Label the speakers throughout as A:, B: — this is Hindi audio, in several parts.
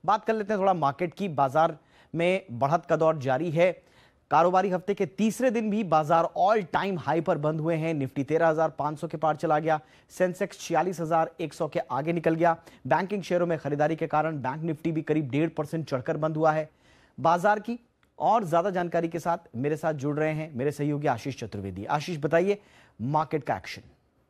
A: बात कर लेते हैं थोड़ा मार्केट की। बाजार में बढ़त का दौर जारी है। कारोबारी हफ्ते के तीसरे दिन भी बाजार ऑल टाइम हाई पर बंद हुए हैं। निफ्टी 13,500 के पार चला गया। सेंसेक्स 46,100 के आगे निकल गया। बैंकिंग शेयरों में खरीदारी के कारण बैंक निफ्टी भी करीब 1.5% चढ़कर बंद हुआ है। बाजार की और ज्यादा जानकारी के साथ मेरे साथ जुड़ रहे हैं मेरे सहयोगी आशीष चतुर्वेदी। आशीष, बताइए मार्केट का एक्शन।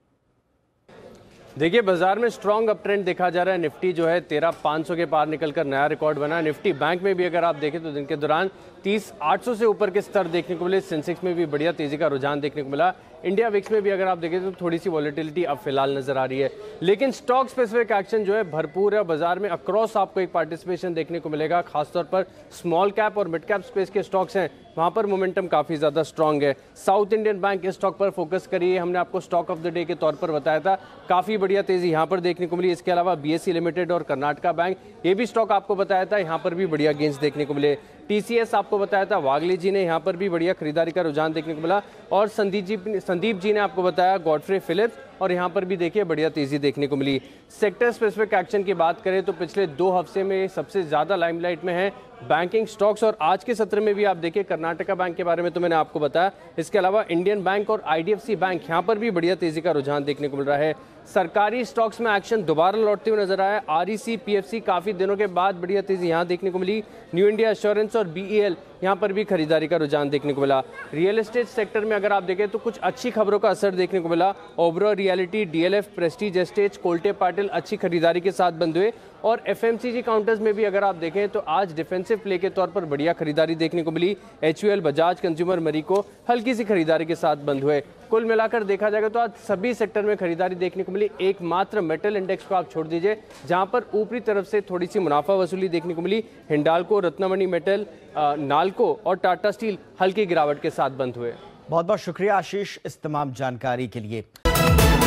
B: देखिए, बाजार में स्ट्रॉन्ग अप ट्रेंड देखा जा रहा है। निफ्टी जो है 13,500 के पार निकलकर नया रिकॉर्ड बना। निफ्टी बैंक में भी अगर आप देखें तो दिन के दौरान 30,800 से ऊपर के स्तर देखने को मिले। सेंसेक्स में भी बढ़िया तेजी का रुझान देखने को मिला। इंडिया विक्स में भी अगर आप देखें तो थोड़ी सी वॉलेटिलिटी अब फिलहाल नजर आ रही है, लेकिन स्टॉक स्पेसिफिक एक्शन जो है भरपूर है। बाजार में अक्रॉस आपको एक पार्टिसिपेशन देखने को मिलेगा। खासतौर पर स्मॉल कैप और मिड कैप स्पेस के स्टॉक्स हैं, वहां पर मोमेंटम काफी ज्यादा स्ट्रांग है। साउथ इंडियन बैंक इस स्टॉक पर फोकस करिए, हमने आपको स्टॉक ऑफ द डे के तौर पर बताया था। काफी बढ़िया तेजी यहां पर देखने को मिली। इसके अलावा बीएसई लिमिटेड और कर्नाटका बैंक, ये भी स्टॉक आपको बताया था, यहां पर भी बढ़िया गेंस देखने को मिले। टीसीएस आपको बताया था, वागले जी ने यहां पर भी बढ़िया खरीदारी का रुझान देखने को मिला। और संदीप जी ने आपको बताया गॉडफ्रे फिलिप्स, और यहां पर भी देखिए बढ़िया तेजी देखने को मिली। सेक्टर स्पेसिफिक एक्शन की बात करें तो पिछले 2 हफ्ते में सबसे ज्यादा लाइमलाइट में है बैंकिंग स्टॉक्स, और आज के सत्र में भी आप देखिए कर्नाटका बैंक के बारे में तो मैंने आपको बताया। इसके अलावा इंडियन बैंक और आईडीएफसी बैंक, यहां पर भी बढ़िया तेजी का रुझान देखने को मिल रहा है। सरकारी स्टॉक्स में एक्शन दोबारा लौटते हुए नजर आया। आरईसी, पीएफसी काफी दिनों के बाद बढ़िया तेजी यहां देखने को मिली। न्यू इंडिया एश्योरेंस और बीईएल, यहां पर भी खरीदारी का रुझान देखने को मिला। रियल एस्टेट सेक्टर में अगर आप देखें तो कुछ अच्छी खबरों का असर देखने को मिला। Oberoi realty, DLF, Prestige Estates, Kolte Patil अच्छी खरीदारी के साथ बंद हुए। और एफएमसीजी काउंटर्स में भी अगर आप देखें तो आज डिफेंसिव प्ले के तौर पर बढ़िया खरीदारी देखने को मिली। एचयूएल, बजाज कंज्यूमर, मरीको हल्की सी खरीदारी के साथ बंद हुए। कुल मिलाकर देखा जाएगा तो आज सभी सेक्टर में खरीदारी देखने को मिली। एकमात्र मेटल इंडेक्स को आप छोड़ दीजिए जहां पर ऊपरी तरफ से थोड़ी सी मुनाफा वसूली देखने को मिली। हिंडाल्को, रत्नमणि मेटल, नाल्को और टाटा स्टील हल्की गिरावट के साथ बंद हुए।
A: बहुत बहुत शुक्रिया आशीष इस तमाम जानकारी के लिए।